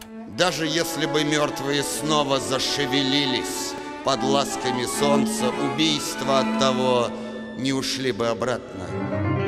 Даже если бы мертвые снова зашевелились под ласками солнца, убийства от того не ушли бы обратно.